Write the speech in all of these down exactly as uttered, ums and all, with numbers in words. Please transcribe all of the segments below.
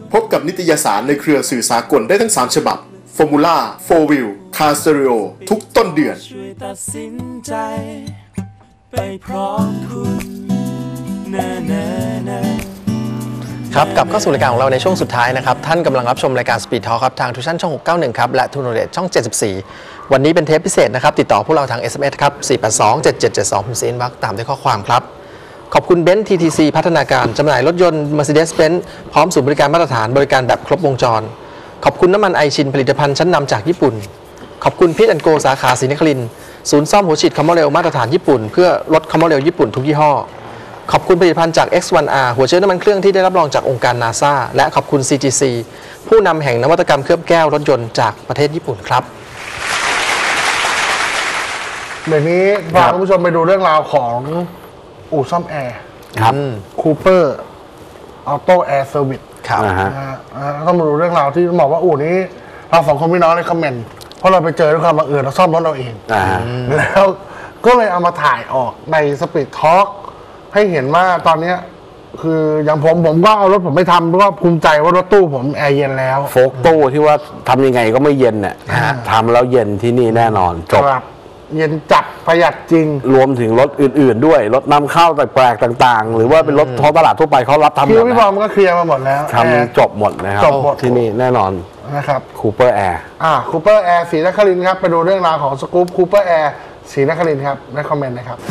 พบกับนิตยสารในเครือสื่อสากลได้ทั้งสามฉบับ Formula โฟร์ Wheel Car Stereo ทุกต้นเดือนช่วยตัดสินใจไปพร้อมคุณครับกลับเข้าสู่รายการของเราในช่วงสุดท้ายนะครับท่านกำลังรับชมรายการ Speed Talk ครับทางทูชั่นช่องหกเก้าหนึ่งครับและทูโนเรตช่องเจ็ดสิบสี่วันนี้เป็นเทปพิเศษนะครับติดต่อพวกเราทาง เอส เอ็ม เอส ครับสี่ แปด สอง เจ็ด เจ็ด เจ็ด สองพิมพ์ซีนบักตามด้วยข้อความครับขอบคุณเบนซ์ ที ที ซี พัฒนาการจำหน่ายรถยนต์ Mercedes-Benz พร้อมศูนย์บริการมาตรฐานบริการแบบครบวงจรขอบคุณน้ำมันไอชินผลิตภัณฑ์ชั้นนำจากญี่ปุ่นขอบคุณพีทแอนด์โกสาขาศรีนครินทร์ศูนย์ซ่อมหัวฉีดคอมโมเรลมาตรฐานญี่ปุ่นเพื่อลดคอมโมเรลญี่ปุ่นทุกยี่ห้อขอบคุณผลิตภัณฑ์จาก เอ็กซ์ วัน อาร์ หัวเชื้อน้ำมันเครื่องที่ได้รับรองจากองค์การ นาซา และขอบคุณ ซี จี ซี ผู้นำแห่งนวัตกรรมเคลือบแก้วรถยนต์จากประเทศญี่ปุ่นครับเดี๋ยวนี้พาคุณผู้ชมไปดูเรื่องราวของอู่ซ่อมแอร์ครับคูเปอร์ออโต้แอร์เซอร์วิสครับนะฮะต้องมาดูเรื่องราวที่บอกว่าอู่นี้เราสองคนพี่น้องเลยคอมเมนต์เพราะเราไปเจอด้วยความบังเอิญเราซ่อมรถเราเองแล้วก็เลยเอามาถ่ายออกในสปีดทอล์กให้เห็นว่าตอนนี้คืออย่างผมผมก็เอารถผมไปทำเพราะว่าภูมิใจว่ารถตู้ผมแอร์เย็นแล้วโฟกตู้ที่ว่าทำยังไงก็ไม่เย็นเนี่ยทำแล้วเย็นที่นี่แน่นอนจบเย็นจัดประหยัดจริงรวมถึงรถอื่นๆด้วยรถนำเข้าแปลกๆต่างๆหรือว่าเป็นรถท้องตลาดทั่วไปเขารับทำหมดพี่บอมก็เคลียร์มาหมดแล้วทำจบหมดนะครับจบหมดที่นี่แน่นอนนะครับคูเปอร์แอร์อ่าคูเปอร์แอร์ศรีนครินทร์ครับไปดูเรื่องราวของสกู๊ปคูเปอร์แอร์ศรีนครินทร์ครับในคอมเมนต์นะครับ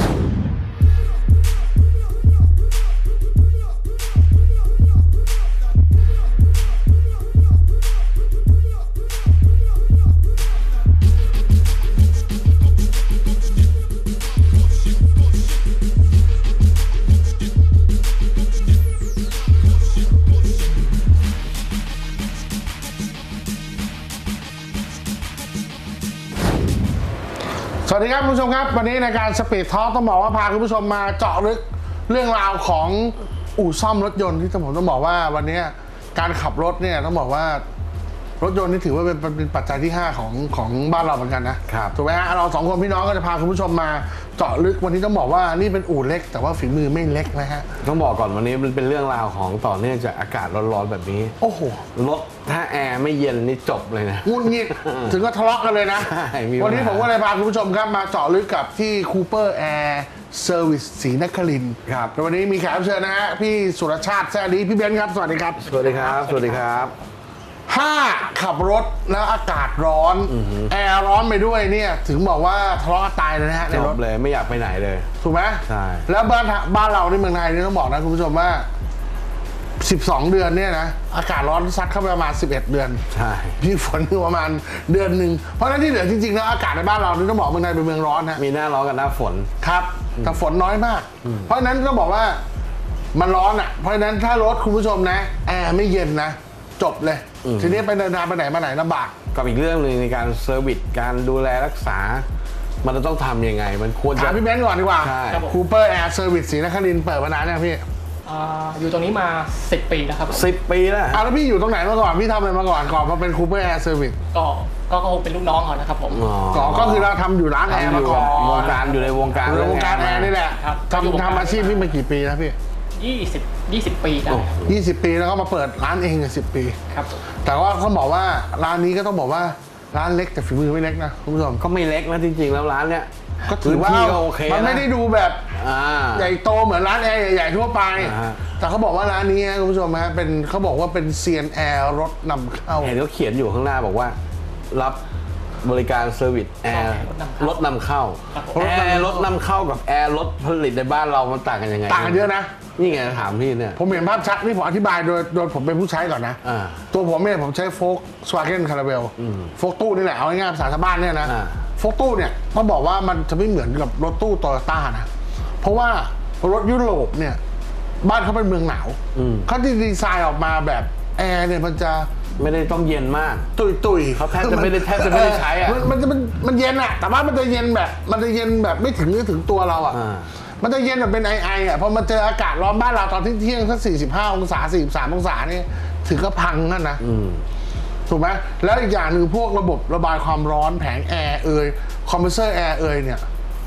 สวัสดีครับคุณผู้ชมครับวันนี้ในการสปีดทอล์กต้องบอกว่าพาคุณผู้ชมมาเจาะลึกเรื่องราวของอู่ซ่อมรถยนต์ที่ผมต้องบอกว่าวันนี้การขับรถเนี่ยต้องบอกว่ารถยนต์นี่ถือว่าเป็นเป็นปัจจัยที่ห้าของของบ้านเราเหมือนกันนะครับถูกไหมฮะเราสองคนพี่น้องก็จะพาคุณผู้ชมมาเจาะลึกวันนี้ต้องบอกว่านี่เป็นอู่เล็กแต่ว่าฝีมือไม่เล็กนะฮะต้องบอกก่อนวันนี้มันเป็นเรื่องราวของต่อเนื่องจากอากาศร้อนๆแบบนี้โอ้โหรถถ้าแอร์ไม่เย็นนี่จบเลยนะงุนงิดถึงก็ทะเลาะกันเลยนะวันนี้ผมก็เลยพาคุณผู้ชมครับมาเจาะลึกกับที่คูเปอร์แอร์เซอร์วิสศรีนครินทร์ครับวันนี้มีแขกรับเชิญนะฮะพี่สุรชาติแซ่ดีพี่เบนซ์ครับสวัสดีครับสวัสดีครับสวัสดีครับถ้าขับรถแล้วอากาศร้อนแอร์ร้อนไปด้วยเนี่ยถึงบอกว่าทะเลาะตายเลยนะฮะในรถเลยไม่อยากไปไหนเลยถูกไหมใช่แล้วบ้านบ้านเราในเมืองไทยนี่ต้องบอกนะคุณผู้ชมว่าสิบสองเดือนเนี่ยนะอากาศร้อนซัดเข้าไปประมาณสิบเอ็ดเดือนใช่มีฝนอยู่ประมาณเดือนหนึ่งเพราะฉะนั้นที่เหลือจริงๆแล้วอากาศในบ้านเรานี่ต้องบอกเมืองไทยเป็นเมืองร้อนนะมีหน้าร้อนกับหน้าฝนครับแต่ฝนน้อยมากเพราะฉะนั้นต้องบอกว่ามันร้อนอ่ะเพราะฉะนั้นถ้ารถคุณผู้ชมนะแอร์ไม่เย็นนะจบเลยทีนี้ไปเดินทางไปไหนมาไหนลำบากกับอีกเรื่องหนึ่งในการเซอร์วิสการดูแลรักษามันจะต้องทำยังไงมันควรจะถามพี่เบนซ์ก่อนดีกว่าคูเปอร์แอร์เซอร์วิสศรีนครินทร์เปิดมานานเนี่ยพี่อยู่ตรงนี้มาสิบปีแล้วครับสิบปีแล้วอ้าวแล้วพี่อยู่ตรงไหนมาก่อนพี่ทำอะไรมาก่อนก่อนมาเป็นคูเปอร์แอร์เซอร์วิสก็ก็คงเป็นลูกน้องเขานะครับผมก่อนก็คือเราทำอยู่ร้านแอร์มาก่อนวงการอยู่ในวงการในวงการแอร์นี่แหละทำทำอาชีพนี้มากี่ปีแล้วพี่ยี่สิบ ยี่สิบปีได้ยี่สิบปีแล้วก็มาเปิดร้านเองสิบปีครับแต่ว่าเขาบอกว่าร้านนี้ก็ต้องบอกว่าร้านเล็กแต่ฝีมือไม่เล็กนะคุณผู้ชมก็ไม่เล็กนะจริงๆแล้วร้านเนี้ยก็ถือว่ามันไม่ได้ดูแบบใหญ่โตเหมือนร้านแอร์ใหญ่ๆทั่วไปแต่เขาบอกว่าร้านนี้คุณผู้ชมฮะเป็นเขาบอกว่าเป็นเซียนแอร์รถนำเข้าเห็นเขาเขียนอยู่ข้างหน้าบอกว่ารับบริการเซอร์วิสแอร์รถนำเข้าแอร์รถนำเข้ากับแอร์รถผลิตในบ้านเรามันต่างกันยังไงต่างกันเยอะนะนี่ไงถามพี่เนี่ยผมเห็นภาพชัดนี่ผมอธิบายโดยโดยผมเป็นผู้ใช้ก่อนนะตัวผมเนี่ยผมใช้โฟล์คสวาเกนคาราเบลโฟล์คตู้นี่แหละเอาง่ายๆภาษาชาวบ้านเนี่ยนะโฟล์คตู้เนี่ยต้องบอกว่ามันจะไม่เหมือนกับรถตู้โตโยต้านะเพราะว่ารถยุโรปเนี่ยบ้านเขาเป็นเมืองหนาวเขาดีไซน์ออกมาแบบแอร์เนี่ยมันจะไม่ได้ต้องเย็นมากตุยตุยเขาแทบจะไม่ได้แทบจะไม่ได้ใช้อะมันจะมันมันเย็นอะแต่ว่ามันจะเย็นแบบมันจะเย็นแบบไม่ถึงถึงตัวเราอะมันจะเย็นแบบเป็นไอไออ่ะพอมาเจออากาศร้อนบ้านเราตอนที่เที่ยงสักสี่สิบห้าองศาสี่สิบสามองศานี่ถึงก็พังนั่นนะถูกไหมแล้วอีกอย่างหนึ่งพวกระบบระบายความร้อนแผงแอร์เอ่ยคอมเพรสเซอร์แอร์เอ่ยเนี่ย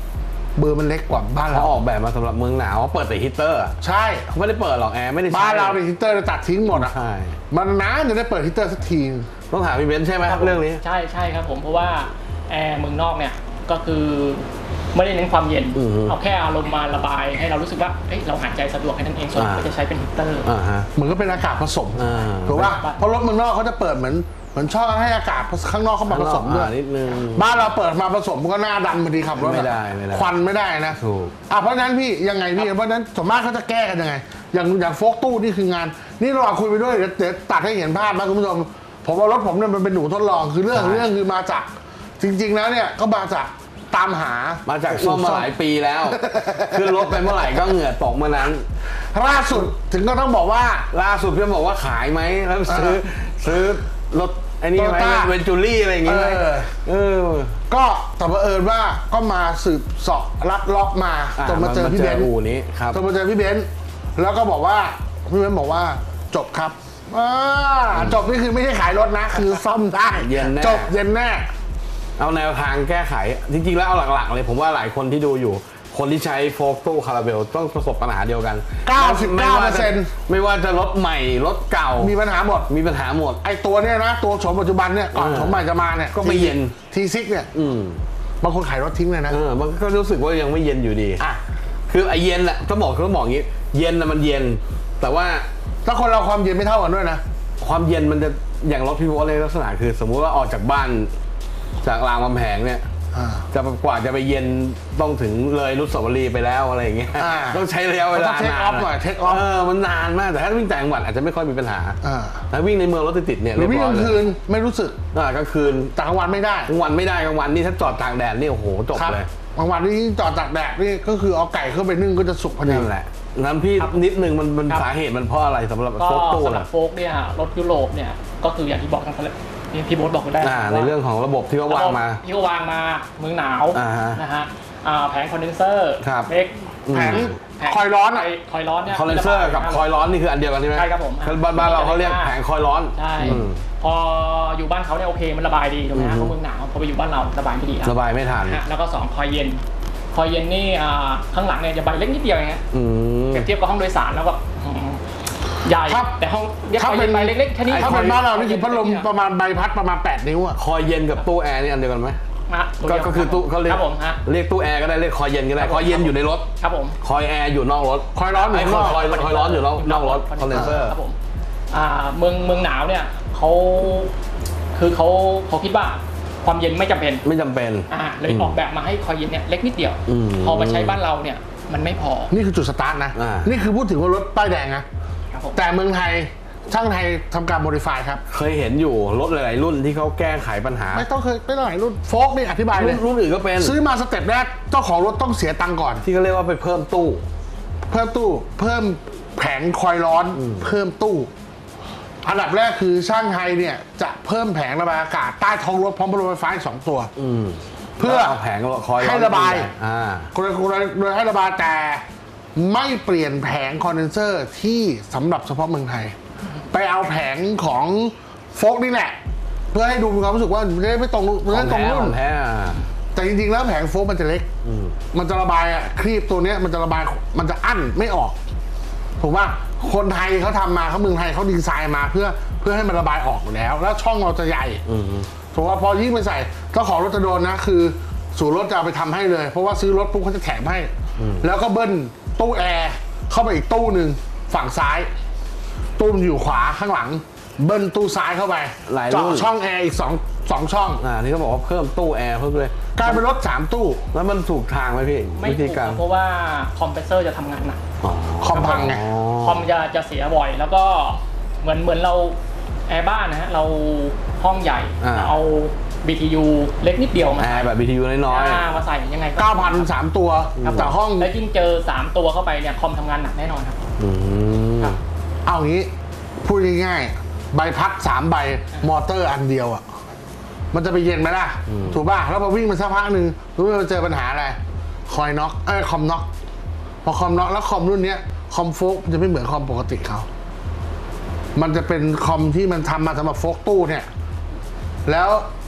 เบอร์มันเล็กกว่าบ้านเขาเราออกแบบมาสำหรับเมืองหนาวเขาเปิดแต่ฮีตเตอร์ใช่เขาไม่ได้เปิดหรอกแอร์ไม่ได้ใช้บ้านเราเนี่ยฮีตเตอร์จะตัดทิ้งหมดอ่ะใช่มันนานจะได้เปิดฮีตเตอร์สักทีต้องถามพี่เบนซ์ใช่ไหมเรื่องนี้ใช่ใช่ครับผมเพราะว่าแอร์เมืองนอกเนี่ยก็คือไม่ได้เน้นความเย็นอือฮึเอาแค่อารมณ์มาระบายให้เรารู้สึกว่าเอ้ยเราหายใจสะดวกแค่นั้นเองส่วนอ่าก็จะใช้เป็นฮีตเตอร์อ่าฮะเหมือนก็เป็นอากาศผสมอ่าถูกป่ะเพราะรถเมืองนอกเขาจะเปิดเหมือนเหมือนชอบให้อากาศข้างนอกเข้ามาผสมด้วยอ่านิดนึงบ้านเราเปิดมาผสมก็หน้าดำพอดีขับรถอะไม่ได้ไม่ได้ควันไม่ได้นะถูกอ่ะเพราะฉะนั้นพี่ยังไงพี่เพราะฉะนั้นส่วนมากเขาจะแก้กันยังไง อย่างอย่างโฟกตู้นี่คืองาน นี่เราคุยไปด้วยเดี๋ยวเดี๋ยวตัดให้เห็นภาพนะคุณผู้ชมผมว่ารถผมเนี่ยมันเป็นหนูทดลองคือเรื่องเรื่องคือมาจากจริง ๆ แล้วเนี่ยก็มาจากตามหามาจากซ่อมมาหลายปีแล้ว ขึ้นรถไปเมื่อไหร่ก็เหงื่อตกเมื่อนั้นล่าสุดถึงก็ต้องบอกว่าล่าสุดพี่บอกว่าขายไหมแล้วซื้อซื้อรถไอ้นี่ไหม Toyota เวนจูรี่อะไรอย่างงี้ไหมเออเออก็แต่บังเอิญว่าก็มาสืบเสอบรัดเลาะมาอ่ะจนมาเจอพี่เบนซ์อู่นี้ครับจนมาเจอพี่เบนซ์แล้วก็บอกว่าพี่เบนซ์บอกว่าจบครับอ่าจบนี่คือไม่ใช่ขายรถนะ คือซ่อมได้เย็นแน่จบเย็นแน่เอาแนวทางแก้ไข จริงๆแล้วเอาหลักๆเลยผมว่าหลายคนที่ดูอยู่ คนที่ใช้โฟล์คตู้คาราเบลต้องประสบปัญหาเดียวกันเก้าสิบเก้าเปอร์เซ็นต์ไม่ว่าจะรถใหม่รถเก่ามีมีปัญหาหมดมีปัญหาหมดไอตัวเนี้ยนะ ตัวโฉมปัจจุบันเนี่ยก่อนเออโฉมใหม่จะมาเนี่ยก็ไม่เย็นทีซิกเนี่ยอืมบางคนขายรถทิ้งเลยนะเออมันก็รู้สึกว่ายังไม่เย็นอยู่ดีอ่ะคือไอเย็นแหละต้องบอกต้องบอกอย่างงี้ เย็นนะมันเย็น แต่ว่าถ้าคนเราความเย็นไม่เท่ากันด้วยนะความเย็นมันจะอย่างรถพี่โบ๊ทเลยลักษณะคือ สมมุติว่าออกจากบ้านจากรามคำแหงเนี่ยอ่าจะกว่าจะไปเย็นต้องถึงเลยอนุสาวรีย์ไปแล้วอะไรอย่างเงี้ยอ่าต้องใช้ระยะเวลาต้อง take นาน off หน่อย take off เออมันนานมากแต่ถ้าวิ่งต่างจังหวัดอาจจะไม่ค่อยมีปัญหาอ่าถ้าวิ่งในเมืองรถติดๆเนี่ยหรือวิ่งกลางเรียบร้อยคืนไม่รู้สึกเลยอ่ากลางคืนแต่กลางวันไม่ได้กลางวันไม่ได้กลางวันนี่ถ้าจอดตากแดดนี่โอ้โหจบครับเลยบางวันที่จอดตากแดดนี่ก็คือเอาไก่เข้าไปนึ่งก็จะสุกพอดีนั่นแหละนั้นพี่นิดนึงมันมันสาเหตุมันเพราะอะไรสำหรับก็โฟล์คตู้สำหรันะบโฟกเนี่ยรถยุโรปเนี่ยก็คืออย่างที่บอกทั้งเลยนี่พี่โบ๊ทบอกได้อ่าในเรื่องของระบบที่เขาวางมาที่เขาวางมาเมืองหนาวอ่าฮะนะฮะอ่าแผงคอนเดนเซอร์ครับเล็กแผงแผงคอยร้อนอะคอยร้อนเนี่ยคอนเดนเซอร์กับคอยร้อนนี่คืออันเดียวกันใช่ไหมใช่ครับผมบ้านบ้านเราเขาเรียกแผงคอยร้อนใช่อืมพออยู่บ้านเขาเนี่ยโอเคมันระบายดีถูกไหมฮะอือฮึเพราะเมืองหนาวพอไปอยู่บ้านเราระบายไม่ดีครับระบายไม่ทันฮะแล้วก็สองคอยเย็นคอยเย็นนี่อ่าข้างหลังเนี่ยจะใบเล็กนิดเดียวเองฮะอืมเปรียบเทียบกับห้องโดยสารแล้วก็อืมใหญ่ครับแต่ห้องเรียกถ้าคอยเป็เย็นนใบเล็กๆแค่นี้ถ้าเป็นบ้านเรานี่คือพัดลมประมาณใบพัดประมาณแปดนิ้วอ่ะคอยเย็นกับตู้แอร์นี่อันเดียวกันไหมฮะก็ก็คือตู้เขาเรียคกรับผมฮะเรียกตู้แอร์ก็ได้เรียกคอยเย็นก็ได้ครับผมคอยเย็นอยู่ในรถครับผมคอยแอร์อยู่นอกรถคอยร้อนอยู่ไอ้ข้างคนอกอยคอยร้อนอยู่นอกนอกรถคอนเดนเซอร์ครับผมอ่าเมืองเมืองหนาวเนี่ยเขาคือเขาเขาคิดว่าความเย็นไม่จำเป็นไม่จำเป็นอ่าเลยออกแบบมาให้คอยเย็นเนี่ยเล็กนิดเดียวอืมพอมาใช้บ้านเราเนี่ยมันไม่พอนี่คือจุดสตาร์ทนะอ่านี่คือพูดถึงว่ารถป้ายแดงนะครับผมแต่เมืองไทยช่างไทยทำการโมดิฟายครับเคยเห็นอยู่รถหลาย ๆ รุ่นที่เขาแก้ไขปัญหาไม่ต้องเคยไม่ต้องไหนรุ่นโฟกนี่อธิบายเลรุ่ยนรุ่นอื่นก็เป็นซื้อมาสเต็ปแรกเจ้าของรถต้องเสียตังค์ก่อนที่เขาเรียกว่าไปเพิ่มตู้เพิ่มตู้เพิ่มแผงคอยร้อนเพิ่มตู้ อันดับแรกคือช่างไทยเนี่ยจะเพิ่มแผงระบายอากาศใต้ท้องรถพร้อมพัดลมไฟฟ้าอีกสองตัวอืมเพื่อเอาแผงคอยให้ระบายอ่าโดยโดยให้ระบายแต่ไม่เปลี่ยนแผงคอนเดนเซอร์ที่สำหรับเฉพาะเมืองไทย ไปเอาแผงของโฟกนี่แหละ เพื่อให้ดูมีความรู้สึกว่ามันจะได้ไม่ตรงมันจะได้ตรงรุ่ขนองแท้แต่จริงๆแล้วแผงโฟกมันจะเล็ก มันจะระบายอะครีบตัวเนี้ยมันจะระบายมันจะอั้นไม่ออกถูกป่ะคนไทยเขาทำมาเขาเมืองไทยเขาดีไซน์มาเพื่อเพื่อให้มันระบายออกอยู่แล้ว แล้วช่องเราจะใหญ่ถูกป่ะพอยิ่งไปใส่เจ้าของรถจะโดนนะคือศูนย์รถจะเอาไปทำให้เลย เพราะว่าซื้อรถปุ๊บเขาจะแถมให้ แล้วก็เบิ้ลตู้แอร์เข้าไปอีกตู้หนึ่งฝั่งซ้ายตู้มันอยู่ขวาข้างหลัง เบิ้ลตู้ซ้ายเข้าไปหลายรุ่นเจาะช่องแอร์อีกสองสองช่องอ่านี่เขาบอกว่าเพิ่มตู้แอร์เพิ่มเลยกลายเป็นรถสามตู้แล้วมันถูกทางไหมพี่ไม่วิถูธีกการเพราะว่าคอมเพรสเซอร์จะทำงานหนักอ๋อคอมพังไงคอมจะจะเสียบ่อย แล้วก็เหมือนเหมือนเราแอร์บ้านนะฮะเราห้องใหญ่อ่าเอา บี ที ยู เล็กนิดเดียวมาแอร์แบบ บี ที ยู น้อยอ่ามาใส่ยังไงเก้าพันสามตัวครับแต่ห้องแล้วยิ่งเจอสามตัวเข้าไปเนี่ยคอมทำงานหนักแน่นอนครับๆอืมครับเอางี้พูดง่ายๆใบพัดสามใบมอเตอร์อันเดียวอ่ะมันจะไปเย็นไหมล่ะ ถูกป่ะแล้วพอวิ่งมาสักพักหนึ่งรู้ว่าเจอปัญหาอะไรคอยน็อกเอ้ยคอมน็อกพอคอมน็อกแล้วคอมรุ่นเนี้ยคอมโฟกมันจะไม่เหมือนคอมปกติเขามันจะเป็นคอมที่มันทำมาสำหรับโฟกตู้เนี่ยแล้ว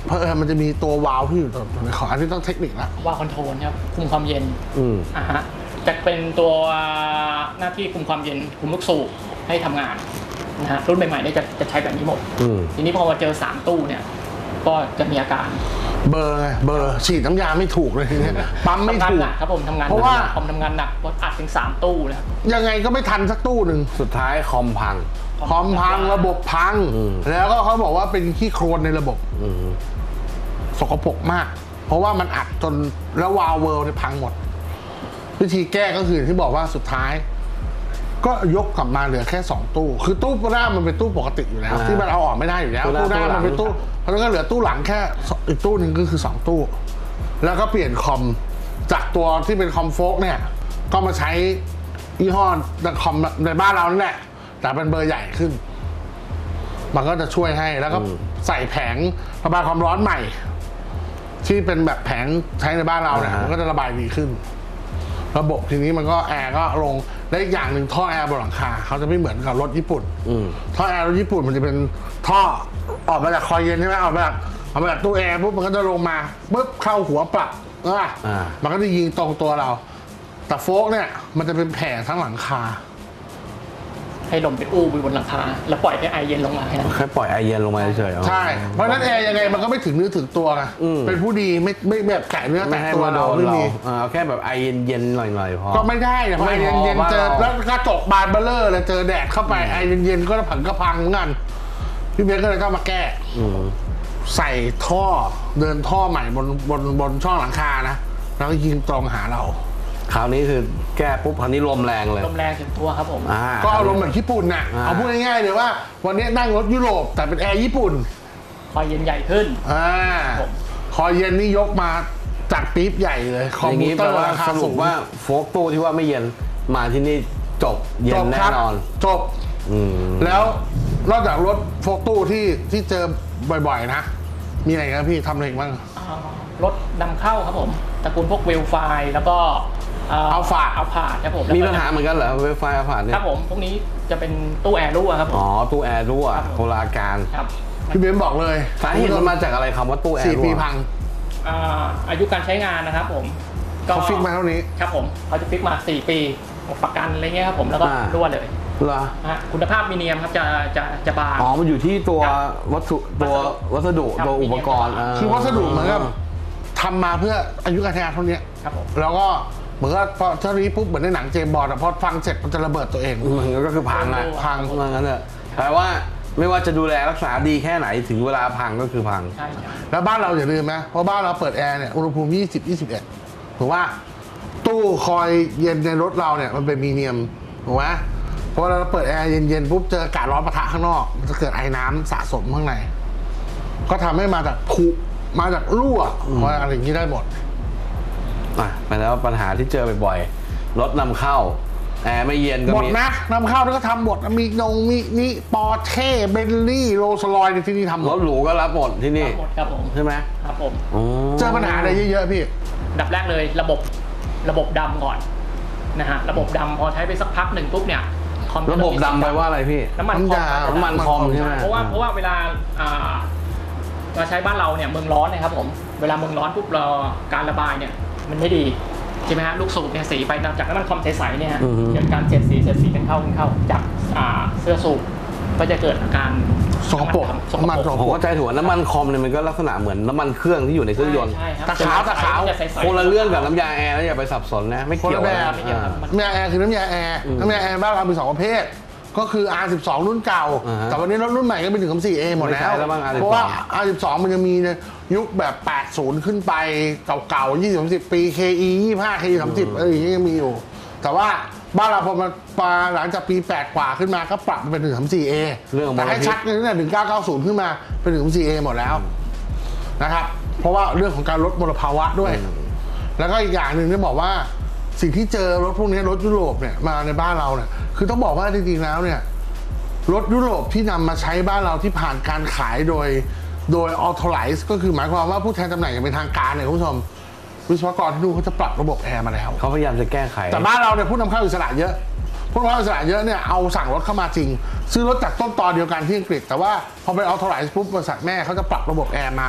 เพราะมันจะมีตัววาล์วที่อยู่ตรงนี้ขออันนี้ต้องเทคนิคละวาล์วคอนโทรลครับคุมความเย็นอืมอ่าฮะจะเป็นตัวหน้าที่คุมความเย็นคุมลูกสูบให้ทำงานนะฮะรุ่นใหม่ๆเนี่ยจะจะใช้แบบนี้หมดอืมทีนี้พอมาเจอสามตู้เนี่ยก็จะมีอาการเบอร์ไงเบอร์ฉีดน้ำยาไม่ถูกเลยทีเนี้ยปั๊มไม่ทำงานถูกหนักครับผมทำงานเพราะว่าคอมทำงานหนักเพราะอัดถึงสามตู้นะครับยังไงก็ไม่ทันสักตู้หนึ่งสุดท้ายคอมพังคอมพังระบบพังอืมแล้วก็เขาบอกว่าเป็นขี้โคลนในระบบอืมสกปรกมาก เพราะว่ามันอัดจนแล้ววาล์วเวิลด์เนี่ยพังหมด วิธีแก้ก็คือที่บอกว่าสุดท้าย ก็ยกกลับมาเหลือแค่สองตู้ คือตู้หน้ามันเป็นตู้ปกติอยู่แล้วอ่าที่มันเอาออกไม่ได้อยู่แล้วตู้หน้าตู้หน้ามันเป็นตู้ตู้หลังเพราะฉะนั้นก็เหลือตู้หลังแค่อีกตู้หนึ่งก็คือสองตู้ แล้วก็เปลี่ยนคอมจากตัวที่เป็นคอมโฟกเนี่ย ก็มาใช้ยี่ห้อคอมในบ้านเรานั่นแหละแต่เป็นเบอร์ใหญ่ขึ้น มันก็จะช่วยให้แล้วก็ใส่แผงระบายความร้อนใหม่ ที่เป็นแบบแผงใช้ในบ้านเราเนี่ยอ่าฮะมันก็จะระบายดีขึ้น ระบบทีนี้มันก็แอร์ก็ลงและอีกอย่างหนึ่งท่อแอร์บนหลังคาเขาจะไม่เหมือนกับรถญี่ปุ่นอืมท่อแอร์รถญี่ปุ่นมันจะเป็นท่อออกมาจากคอยเย็นใช่ไหมออกมาจากออกมาจากตู้แอร์ปุ๊บมันก็จะลงมาปุ๊บเข้าหัวปรับอ่ะอ่ามันก็จะยิงตรงตัวเรา แต่โฟกเนี่ยมันจะเป็นแผ่ทั้งหลังคาให้ลมไปอู้ไปบนหลังคาแล้วปล่อยให้ไอเย็นลงมาแค่นั้นแค่ปล่อยไอเย็นลงมาเฉยๆใช่ เพราะฉะนั้นแอร์ยังไงมันก็ไม่ถึงเนื้อถึงตัวไงอืมเป็นผู้ดีไม่ไม่แบบแตะเนื้อไม่แตะให้ตัวมาโดเรานไม่เรามีอ่าเอาแค่แบบไอเย็นๆหน่อยๆพอก็ไม่ได้นะเพราะไม่ไอพอเย็นๆเจอบ้านเราแล้วกระจกบานเบลเลอร์เลยเจอแดดเข้าไปไอเย็นๆก็ผังกระพังเหมือนกันพี่เบสก็เลยต้องมาแก้อืมใส่ท่อเดินท่อใหม่บนบนบนช่องหลังคานะแล้วก็ยิงตรงหาเราคราวนี้คือแก้ปุ๊บคราวนี้ลมแรงเลยลมแรงถึงตัวครับผมอ่าก็เอาลมณ์เหมือนญี่ปุ่นน่ะอ่าเอาพูดง่ายๆเลยว่า วันนี้นั่งรถยุโรปแต่เป็นแอร์ญี่ปุ่นคอยเย็นใหญ่ขึ้นอ่าผมคอยเย็นนี่ยกมาจากปี๊บใหญ่เลยคอมอย่างพิวนี้เตแปอลร์ว่าราคาสรุสูปงว่าโฟกตู้ที่ว่าไม่เย็นมาที่นี่จบเย็จนบแน่ครับนอนจบอืมแล้วนอกจากรถโฟกตู้ที่ที่เจอบ่อยๆนะ มีอะไรครับพี่ทำอะไรอีกบ้างอ่ารถนำเข้าครับผมตระกูลพวกเวลไฟแล้วก็เอา Alphard เอาผ่าครับผมมีปัญหาเหมือนกันเหรอไวไฟอาพาร์ตเนี่คยรับผมพวกนี้จะเป็นตู้แอร์รั่วครับผมอ๋อตู้แอร์รั่วครับผมโคลาการครับพี่เบนบอกเลยสาเหตุมันมาจากอะไรคำว่าตู้แอสี่ร์รั่ปีวพังอ่าอายุการใช้งานนะครับผมเขาฟิกมาเท่านี้ครับผมเขาจะฟิกมาสี่ปีประกันอะไรเงี้ยครับผมแล้วก็อ่ารั่วเลยเหรอนะฮะคุณภาพมีเนียมครับจะจะจะบางอ๋อมันอยู่ที่ตัวครับวัสดุตัววัสดุครับตัวอุปกรณ์มีเนียมาคือวัสดุเหมือนกับทำมาเพื่ออายุการใช้งานเท่านี้ครับผมแล้วก็เหมือนกับพอเท่านี้ปุ๊บเหมือนในหนังเจมส์บอลด์อะพอฟังเสร็จมันจะระเบิดตัวเองมันก็คือพังอะพังว่างั้นเถอะแปลว่าไม่ว่าจะดูแลรักษาดีแค่ไหนถึงเวลาพังก็คือพังใช่ครับแล้วบ้านเราอย่าลืมนะเพราะบ้านเราเปิดแอร์เนี่ยอุณหภูมิยี่สิบ ยี่สิบเอ็ดถูกว่าตู้คอยเย็นในรถเราเนี่ยมันเป็นมีเนียมถูกไหมพอเราเปิดแอร์เย็นๆปุ๊บเจออากาศร้อนปะทะข้างนอกมันจะเกิดไอ้น้ำสะสมข้างในก็ทำให้มาจากผุมาจากรั่วมาอะไรอย่างนี้ได้หมดอ่ะไปแล้วปัญหาที่เจอบ่อยๆรถนำเข้าแอร์ไม่เย็นก็หมดมีนะนำเข้าแล้วก็ทำหมดมีนงมีนี่ปอร์เช่เบนลี่โรลส์รอยซ์ที่นี่ทำหมรดถหรูก็รับหมดที่นี่หมดครับผมใช่ไหมครับผมอ๋อเจอปัญหาอะไรเยอะๆพี่อันดับแรกเลยระบบระบบดำก่อนนะฮะระบบดำพอใช้ไปสักพักหนึ่งปุ๊บเนี่ยคอมพิวเตอระบบดำไปว่าอะไรพี่น้ำมันคอมน้ำยาน้ำมันคอมใช่ไหมเพราะว่าเพราะว่าเวลาอ่าเราใช้บ้านเราเนี่ยเมืองร้อนนะครับผมเวลาเมืองร้อนปุ๊บเราการระบายเนี่ยมันไม่ดีใช่ไหมฮะลูกสูบเนี่ยสีไปจากน้ำมันคอมใสๆเนี่ยฮะอือฮึเกิดการเสียดสีเสียดสีกันเข้ากันเข้าจากอ่าเสื้อสูบก็จะเกิดอาการสกปรกสกน้ำมันปสรกกปผมรกเข้าใจถูกว่าน้ำมันคอมเนี่ยมันก็ลักษณะเหมือนน้ำมันเครื่องที่อยู่ในเครื่องยนต์ใช่ครับตะขาวตะขาวจะใสๆคนละเรื่องกับน้ำยาแอร์นะอย่าไปสับสนนะไม่คนเกี่ยละวแบบนะไม่เกี่ยวครับน้ำยาแอร์คือน้ำยาแอร์น้ำยาแอร์บ้านเรามีสองประเภทก็คือ อาร์ สิบสอง รุ่นเก่าอ่าฮะแต่วันนี้รถรุ่นใหม่ก็เป็นถึง สี่ เอ หมดไม่แล้ใช่วแล้วบ้าง อาร์ สิบสองเพราะว่า อาร์ สิบสอง มันจะมีในยุคแบบ แปดสิบ ขึ้นไปเก่าๆ ยี่สิบ สามสิบ ปี เค อี ยี่สิบห้า เค อี สามสิบ เอออย่างนี้ยังมีอยู่ แต่ว่าบ้านเราพอมาปาหลังจากปี แปด กว่าขึ้นมาก็ปรับเป็นถึง สี่ เอเรื่องของแต่ให้มลพิษชัดเนี่ยตั้งแต่ถึง เก้าเก้าศูนย์ ขึ้นมาเป็นถึง สี่ เอ หมดแล้วนะครับเพราะว่าเรื่องของการลดมลภาวะด้วย แล้วก็อีกอย่างหนึ่งที่บอกว่าสิ่งที่เจอรถพวกนี้รถยุโรปเนี่ยมาในบ้านเราเนี่ยคือต้องบอกว่าจริงๆแล้วเนี่ยรถยุโรปที่นำมาใช้บ้านเราที่ผ่านการขายโดยโดย authorize ก็คือหมายความว่าผู้แทนจำหน่ายอย่างเป็นทางการเนี่ยคุณผู้ชมวิศวกรที่นู่นเขาจะปรับระบบแอร์มาแล้วเขาพยายามจะแก้ไขแต่บ้านเราเนี่ยผู้นำเข้าอิสระเยอะผู้นำเข้าอิสระเยอะเนี่ยเอาสั่งรถเข้ามาจริง ซื้อรถจากต้นตอเดียวกันที่อังกฤษแต่ว่าพอเป็น authorize ปุ๊บบริษัทแม่เขาจะปรับระบบแอร์มา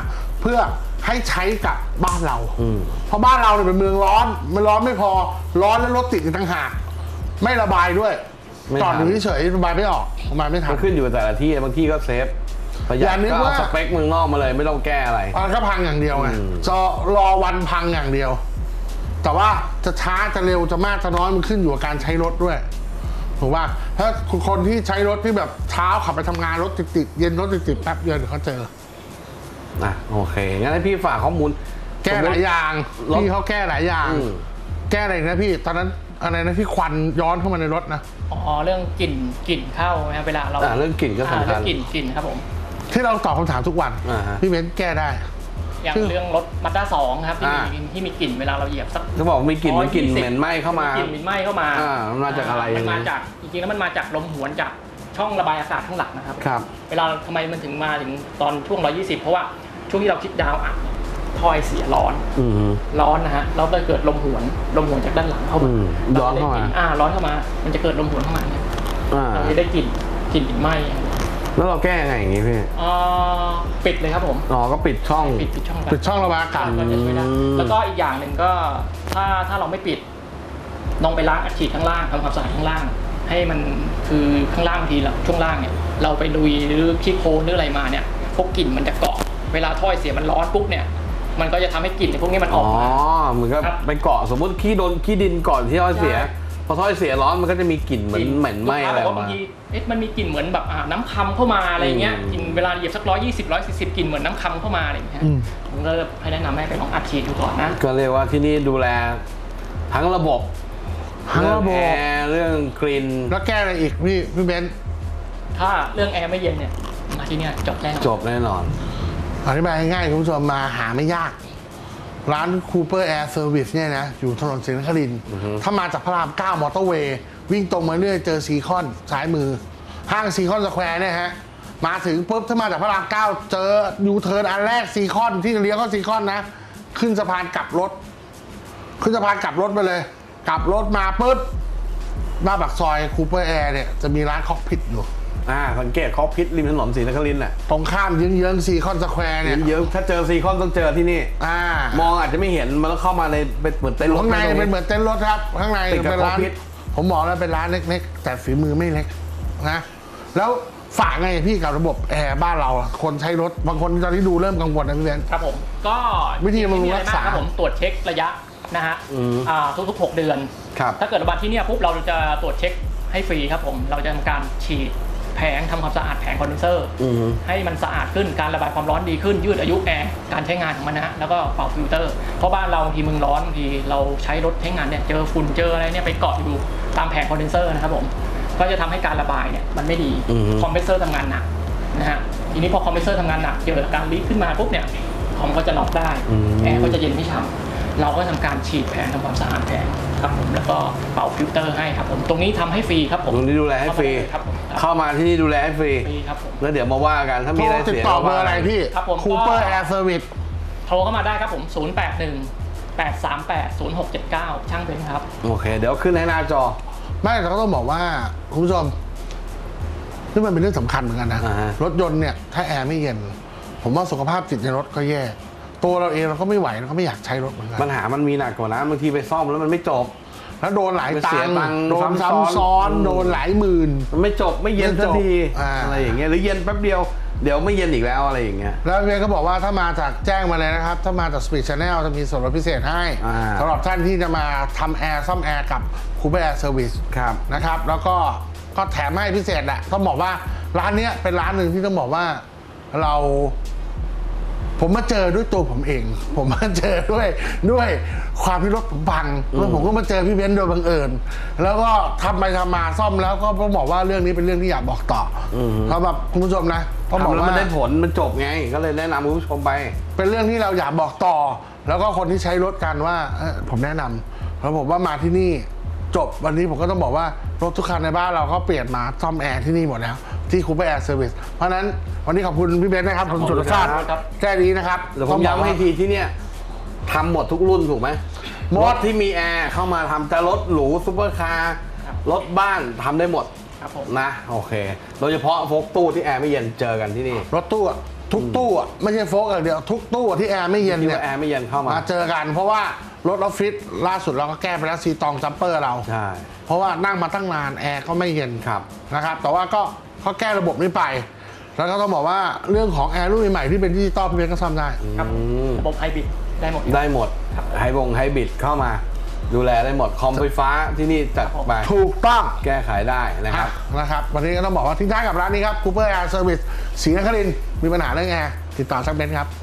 เพื่อให้ใช้กับบ้านเราเพราะบ้านเราเนี่ยเป็นเมืองร้อนมันร้อนไม่พอร้อนแล้วรถติดอีกต่างหากไม่ระบายด้วยจอดอยู่เฉยๆระบายไม่ออกระบายไม่ทันมันขึ้นอยู่กับแต่ละที่บางที่ก็เซฟประหยัดก็เอาสเปคเมืองนอกมาเลยไม่ต้องแก้อะไรมันก็พังอย่างเดียวไงจะรอวันพังอย่างเดียวแต่ว่าจะช้าจะเร็วจะมากจะน้อยมันขึ้นอยู่กับการใช้รถด้วยถูกป่ะถ้าคนที่ใช้รถที่แบบเช้าขับไปทำงานรถติดๆเย็นรถติดๆแป๊บเดียวเดี๋ยวเขาเจออ่ะโอเคงั้นให้พี่ฝากข้อมูลแก้หลายอย่างพี่เขาแก้หลายอย่างแก้อะไรนะพี่ตอนนั้นอะไรนะพี่ควันย้อนเข้ามาในรถนะอ๋อเรื่องกลิ่นกลิ่นเข้านะเวลาเราเรื่องกลิ่นก็สำคัญเรื่องกลิ่นกลิ่นครับผมที่เราตอบคำถามทุกวันพี่เบนแก้ได้อย่างเรื่องรถมาด้าสองครับที่มีที่มีกลิ่นเวลาเราเหยียบสักเขาบอกมีกลิ่นมันกลิ่นเหม็นไหม้เข้ามากลิ่นเหม็นไหม้เข้ามาอ่ามันมาจากอะไรมันมาจากจริงๆแล้วมันมาจากลมหวนจากช่องระบายอากาศข้างหลังนะครับครับเวลาทำไมมันถึงมาถึงตอนช่วงหนึ่งร้อยยี่สิบเพราะว่าช่วงที่เราคิดดาวอัดท่อไอเสียร้อนร้อนนะฮะแล้วก็เกิดลมหวนลมหวนจากด้านหลังเข้ามาร้อนเข้ามาอ่าร้อนเข้ามามันจะเกิดลมหวนเข้ามาเนี่ยเราจะได้กลิ่นกลิ่นไหม้แล้วเราแก้ไงอย่างงี้พี่อ๋อปิดเลยครับผมอ๋อก็ปิดช่องปิดปิดช่องปิดช่องระบายอากาศก็จะช่วยได้แล้วก็อีกอย่างหนึ่งก็ถ้าถ้าเราไม่ปิดลองไปล้างอัดฉีดข้างล่างทำความสะอาดข้างล่างให้มันคือข้างล่างบางทีเราช่วงล่างเนี่ยเราไปลุยหรือขี้โคลนหรืออะไรมาเนี่ยพวกกลิ่นมันจะเกาะเวลาถ้อยเสียมันร้อนปุ๊บเนี่ยมันก็จะทำให้กลิ่นพวกนี้มันออกมาอ๋อเหมือนกับไปเกาะสมมติขี้โดนขี้ดินก่อนที่ถ้อยเสียพอถ้อยเสียร้อนมันก็จะมีกลิ่นเหมือนเหม็นไหม้อะไรมาบางทีเอ๊ะมันมีกลิ่นเหมือนแบบน้ำคำเข้ามาอะไรเงี้ยกลิ่นเวลาเหยียบสักร้อยยี่สิบร้อยสี่สิบกลิ่นเหมือนน้ำคำเข้ามาอะไรเงี้ยผมก็ให้แนะนำให้ไปลองอัดฉีดดูก่อนนะก็เรียกว่าที่นี่ดูแลทั้งระบบทั้งระบบแอร์เรื่องกลิ่นแล้วแก้อะไรอีกพี่พี่เบนถ้าเรื่องแอร์ไม่เย็นเนี่ยมาที่นี่จบแน่นอนจบแน่นอนอธิบายง่ายๆคุณผู้ชมมาหาไม่ยากร้าน Cooper Air Service เนี่ยนะอยู่ถนนศรีนครินทร์ถ้ามาจากพระรามเก้ามอเตอร์เวย์วิ่งตรงมาเรื่อยเจอซีคอนซ้ายมือห้างซีคอนสแควร์เนี่ยฮะมาถึงปุ๊บถ้ามาจากพระรามเก้าเจอยูเทิร์นอันแรกซีคอนที่เลี้ยวเข้าซีคอนนะขึ้นสะพานกลับรถขึ้นสะพานกลับรถไปเลยกลับรถมาปุ๊บหน้าปากซอย Cooper Air เนี่ยจะมีร้านคอกพิทอยู่อ่าสังเกตคอกพิทริมถนนศรีนครินทร์น่ะตรงข้ามเยื้องๆซีคอนสแควร์เนี่ยเยอะถ้าเจอซีคอนต้องเจอที่นี่อ่ามองอาจจะไม่เห็นมันต้องเข้ามาในเป็นเหมือนเต็นท์รถข้างในเป็นเหมือนเต็นท์รถครับข้างในเป็นร้านผมบอกแล้วเป็นร้านเล็กๆแต่ฝีมือไม่เล็กนะแล้วฝากไงพี่กับระบบแอร์บ้านเราคนใช้รถบางคนตอนที่ดูเริ่มกังวลนะพี่เบนครับผมก็วิธีมันรักษาครับผมตรวจเช็คระยะนะฮะทุกๆหกเดือนถ้าเกิดระบาดที่นี่ปุ๊บเราจะตรวจเช็คให้ฟรีครับผมเราจะทำการฉีดแผงทำความสะอาดแผงคอนเดนเซอร์ให้มันสะอาดขึ้นการระบายความร้อนดีขึ้นยืดอายุแอร์การใช้งานของมันนะฮะแล้วก็เป่าฟิลเตอร์เพราะบ้านเราบางทีมึงร้อนบางทีเราใช้รถใช้งานเนี่ยเจอฝุ่นเจออะไรเนี่ยไปเกาะอยู่ตามแผงคอนเดนเซอร์นะครับผมก็จะทำให้การระบายเนี่ยมันไม่ดีคอมเพรสเซอร์ทำงานหนักนะฮะทีนี้พอคอมเพรสเซอร์ทำงานหนักเกิดการลีคขึ้นมาปุ๊บเนี่ยคอมก็จะน็อกได้แอร์ก็จะเย็นไม่ฉ่ำเราก็ทำการฉีดแผงทำความสะอาดแผงครับผมแล้วก็เป่าฟิลเตอร์ให้ครับผมตรงนี้ทำให้ฟรีครับผมตรงนี้ดูแลให้ฟรีครับผมเข้ามาที่นี่ดูแลให้ฟรีครับผมแล้วเดี๋ยวมาว่ากันถ้ามีอะไรเสียติดต่อเบอร์อะไรพี่ครับผม Cooper Air Service โทรเข้ามาได้ครับผมศูนย์ แปด หนึ่ง แปด สาม แปด ศูนย์ หก เจ็ด เก้าช่างเป็นครับโอเคเดี๋ยวขึ้นให้หน้าจอไม่แต่ก็ต้องบอกว่าคุณผู้ชมนี่มันเป็นเรื่องสำคัญเหมือนกันนะรถยนต์เนี่ยถ้าแอร์ไม่เย็นผมว่าสุขภาพจิตในรถก็แย่ตัวเราเองเราก็ไม่ไหวเราก็ไม่อยากใช้รถเหมือนกันปัญหามันมีหนักกว่านะบางทีไปซ่อมแล้วมันไม่จบแล้วโดนหลายตังค์โดนซ้ำซ้อนโดนหลายหมื่นมันไม่จบไม่เย็นสักทีอะไรอย่างเงี้ยหรือเย็นแป๊บเดียวเดี๋ยวไม่เย็นอีกแล้วอะไรอย่างเงี้ยแล้วเวียนก็บอกว่าถ้ามาจากแจ้งมาเลยนะครับถ้ามาจาก Speed Channel จะมีส่วนลดพิเศษให้สำหรับท่านที่จะมาทำแอร์ซ่อมแอร์กับ Cooper Air Service นะครับแล้วก็ก็แถมให้พิเศษแหละต้องบอกว่าร้านนี้เป็นร้านหนึ่งที่ต้องบอกว่าเราผมมาเจอด้วยตัวผมเองผมมาเจอด้วยด้วยความที่รถผมพังแล้วผมก็มาเจอพี่เบนซ์โดยบังเอิญแล้วก็ทำไปทำมาซ่อมแล้วก็ต้องบอกว่าเรื่องนี้เป็นเรื่องที่อยากบอกต่อสำหรับคุณผู้ชมนะต้องบอกว่ามันได้ผลมันจบไงก็เลยแนะนำคุณผู้ชมไปเป็นเรื่องที่เราอยากบอกต่อแล้วก็คนที่ใช้รถกันว่าผมแนะนำแล้วผมว่ามาที่นี่จบวันนี้ผมก็ต้องบอกว่ารถทุกคันในบ้านเราก็เปลี่ยนมาซ่อมแอร์ที่นี่หมดแล้วที่ Cooper Air Service เพราะนั้นวันนี้ขอบคุณพี่เบนซ์นะครับผมสุรชาติแค่นี้นะครับเดี๋ยวผมย้ำให้ทีที่เนี่ยทำหมดทุกรุ่นถูกไหมรถที่มีแอร์เข้ามาทำจะรถหรูซุปเปอร์คาร์รถบ้านทำได้หมดนะโอเคโดยเฉพาะโฟล์คตู้ที่แอร์ไม่เย็นเจอกันที่นี่รถตู้ทุกตู้อ่ะไม่ใช่โฟล์กอย่างเดียวทุกตู้ที่แอร์ไม่เย็นเนี่ยแอร์ไม่เย็นเข้ามามาเจอกันเพราะว่ารถออฟฟิศล่าสุดเราก็แก้ไปแล้วซีตองจัมเปอร์เราใช่เพราะว่านั่งมาตั้งนานแอร์ก็ไม่เย็นนะครับแต่ว่าก็เขาแก้ระบบนี้ไปแล้วก็ต้องบอกว่าเรื่องของแอร์รุ่นใหม่ที่เป็นดิจิตอลพี่เบนก็ซ่อมได้ครับระบบไฮบริดได้หมดได้หมดไฮบงไฮบริดเข้ามาดูแลได้หมดคอมไฟฟ้าที่นี่จัดไปถูกต้องแก้ไขได้นะครับนะครับวันนี้ก็ต้องบอกว่าทิ้งท้ายกับร้านนี้ครับคูเปอร์แอร์เซอร์วิสศรีนครินทร์มีปัญหาเรื่องแอร์ติดต่อซักเบนครับ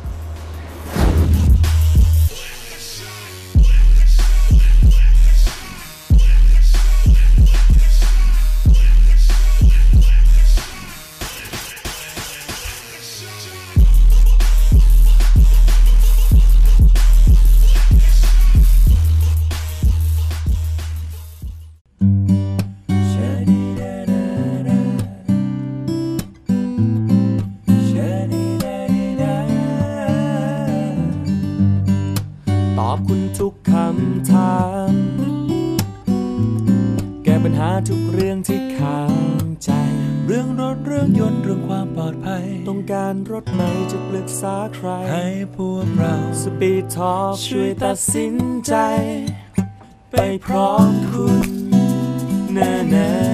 ทุกคำถามแก้ปัญหาทุกเรื่องที่ค้างใจเรื่องรถเรื่องยนต์เรื่องความปลอดภัยต้องการรถไหนจะปรึกษาใครให้พวกเรา Speed Talk ช่วยตัดสินใจไปพร้อมคุณแน่ๆ